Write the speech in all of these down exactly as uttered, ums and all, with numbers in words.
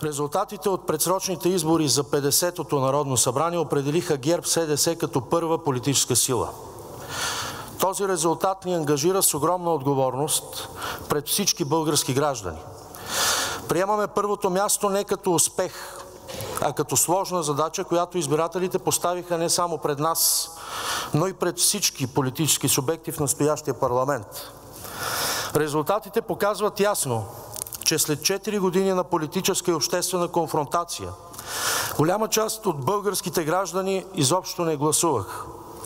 Резултатите от предсрочните избори за петдесетото народно събрание определиха ГЕРБ-СДС като първа политическа сила. Този резултат ни ангажира с огромна отговорност пред всички български граждани. Приемаме първото място не като успех, а като сложна задача, която избирателите поставиха не само пред нас, но и пред всички политически субекти в настоящия парламент. Резултатите показват ясно, че след четири години на политическа и обществена конфронтация голяма част от българските граждани изобщо не гласуваха.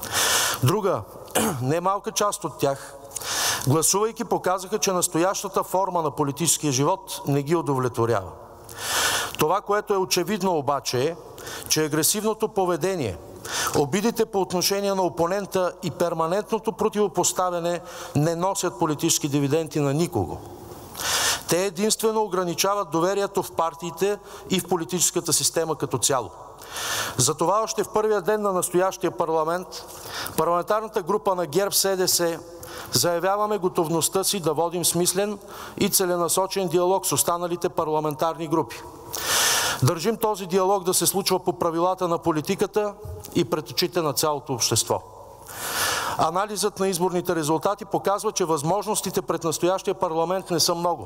Друга, немалка част от тях, гласувайки, показаха, че настоящата форма на политическия живот не ги удовлетворява. Това, което е очевидно обаче, е, че агресивното поведение, обидите по отношение на опонента и перманентното противопоставяне не носят политически дивиденти на никого. Те единствено ограничават доверието в партиите и в политическата система като цяло. Затова още в първия ден на настоящия парламент парламентарната група на ГЕРБ-СДС заявяваме готовността си да водим смислен и целенасочен диалог с останалите парламентарни групи. Държим този диалог да се случва по правилата на политиката и пред очите на цялото общество. Анализът на изборните резултати показва, че възможностите пред настоящия парламент не са много.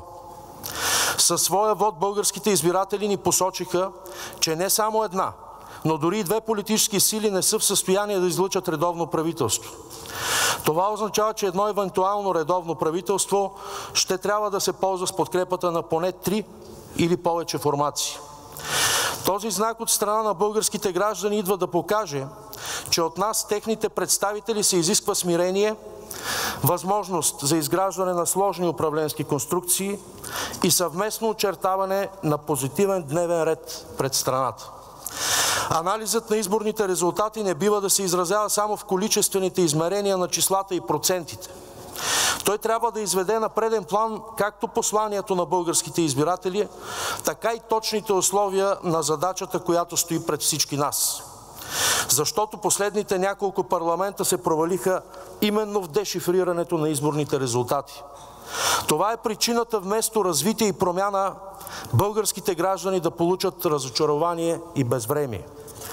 Със своя вот българските избиратели ни посочиха, че не само една, но дори и две политически сили не са в състояние да излъчат редовно правителство. Това означава, че едно евентуално редовно правителство ще трябва да се ползва с подкрепата на поне три или повече формации. Този знак от страна на българските граждани идва да покаже, че от нас, техните представители, се изисква смирение, възможност за изграждане на сложни управленски конструкции и съвместно очертаване на позитивен дневен ред пред страната. Анализът на изборните резултати не бива да се изразява само в количествените измерения на числата и процентите. Той трябва да изведе на преден план както посланието на българските избиратели, така и точните условия на задачата, която стои пред всички нас. Защото последните няколко парламента се провалиха именно в дешифрирането на изборните резултати. Това е причината вместо развитие и промяна българските граждани да получат разочарование и безвремие.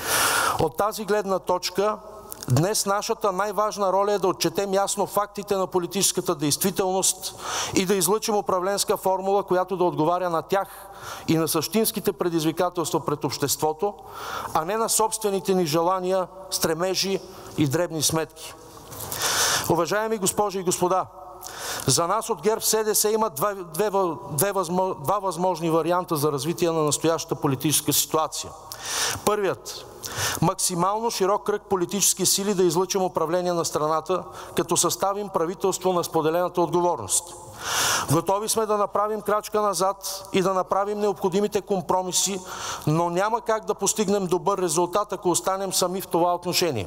От тази гледна точка днес нашата най-важна роля е да отчетем ясно фактите на политическата действителност и да излъчим управленска формула, която да отговаря на тях и на същинските предизвикателства пред обществото, а не на собствените ни желания, стремежи и дребни сметки. Уважаеми госпожи и господа, за нас от ГЕРБ-СДС има два, две, две, два възможни варианта за развитие на настоящата политическа ситуация. Първият – максимално широк кръг политически сили да излъчим управление на страната, като съставим правителство на споделената отговорност. Готови сме да направим крачка назад и да направим необходимите компромиси, но няма как да постигнем добър резултат, ако останем сами в това отношение.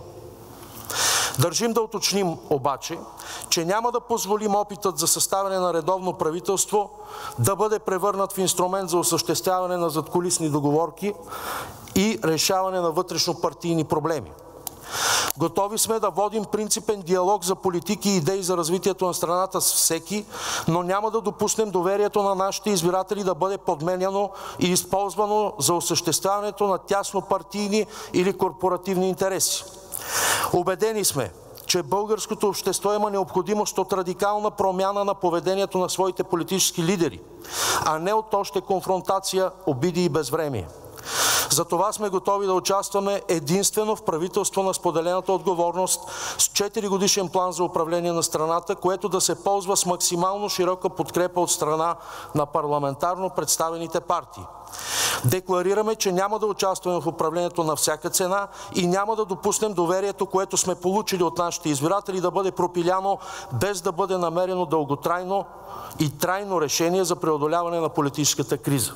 Държим да уточним обаче, че няма да позволим опитът за съставяне на редовно правителство да бъде превърнат в инструмент за осъществяване на задкулисни договорки и решаване на вътрешнопартийни проблеми. Готови сме да водим принципен диалог за политики и идеи за развитието на страната с всеки, но няма да допуснем доверието на нашите избиратели да бъде подменяно и използвано за осъществяването на тяснопартийни или корпоративни интереси. Убедени сме, че българското общество има необходимост от радикална промяна на поведението на своите политически лидери, а не от още конфронтация, обиди и безвремие. Затова сме готови да участваме единствено в правителство на споделената отговорност с четиригодишен план за управление на страната, което да се ползва с максимално широка подкрепа от страна на парламентарно представените партии. Декларираме, че няма да участваме в управлението на всяка цена и няма да допуснем доверието, което сме получили от нашите избиратели, да бъде пропиляно, без да бъде намерено дълготрайно и трайно решение за преодоляване на политическата криза.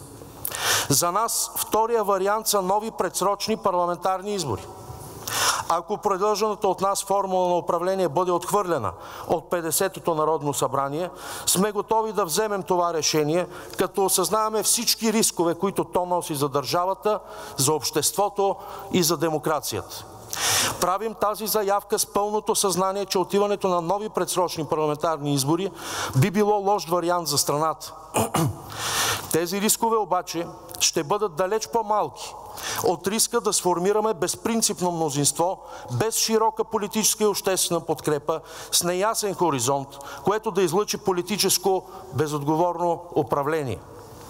За нас втория вариант са нови предсрочни парламентарни избори. Ако предложената от нас формула на управление бъде отхвърлена от петдесетото народно събрание, сме готови да вземем това решение, като осъзнаваме всички рискове, които то носи за държавата, за обществото и за демокрацията. Правим тази заявка с пълното съзнание, че отиването на нови предсрочни парламентарни избори би било лош вариант за страната. Тези рискове обаче ще бъдат далеч по-малки от риска да сформираме безпринципно мнозинство, без широка политическа и обществена подкрепа, с неясен хоризонт, което да излъчи политическо безотговорно управление.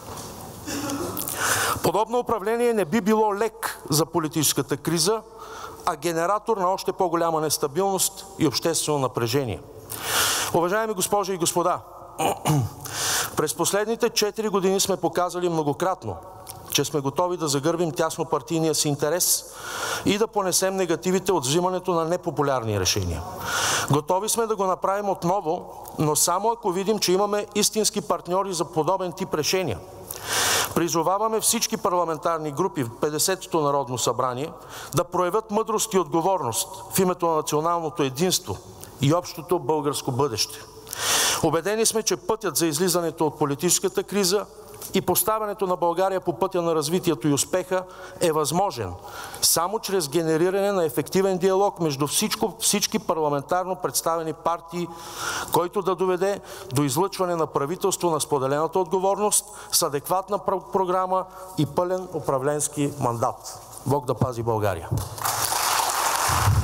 Подобно управление не би било лек за политическата криза, а генератор на още по-голяма нестабилност и обществено напрежение. Уважаеми госпожи и господа, през последните четири години сме показали многократно, че сме готови да загърбим тяснопартийния си интерес и да понесем негативите от взимането на непопулярни решения. Готови сме да го направим отново, но само ако видим, че имаме истински партньори за подобен тип решения. Призоваваме всички парламентарни групи в петдесетото народно събрание да проявят мъдрост и отговорност в името на националното единство и общото българско бъдеще. Убедени сме, че пътят за излизането от политическата криза и поставянето на България по пътя на развитието и успеха е възможен само чрез генериране на ефективен диалог между всичко, всички парламентарно представени партии, който да доведе до излъчване на правителство на споделената отговорност с адекватна програма и пълен управленски мандат. Бог да пази България!